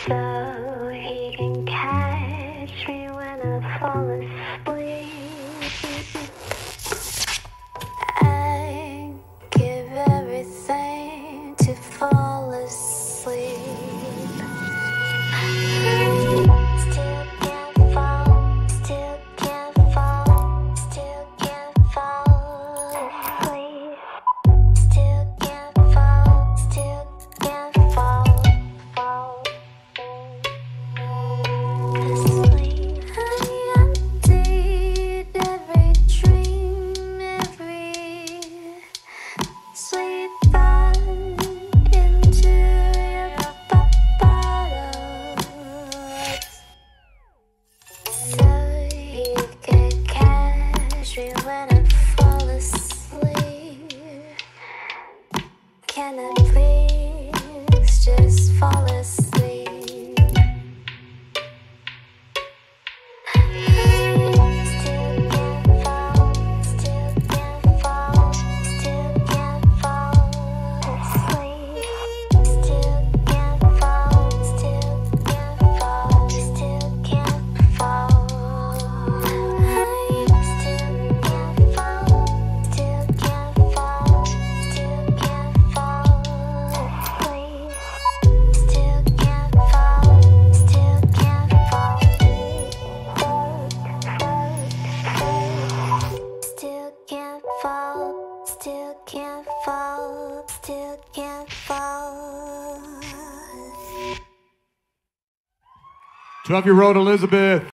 So he can catch me when I fall asleep. I give everything to fall asleep. Still can't fall, still can't fall, still can't fall asleep. Still can't fall, still can't fall asleep. I emptied every dream, every sweet thought into your bottles, so you could catch me when I fall asleep. Can I please just fall asleep? Still can't fall, still can't fall, still can't fall asleep. Still can't fall, still can't fall, still can't fall. Still can't fall, still can't fall, still can't fall asleep. Still can't fall, still can't fall. Still can't fall, still can't fall, still can't fall. 12-year-old Elizabeth.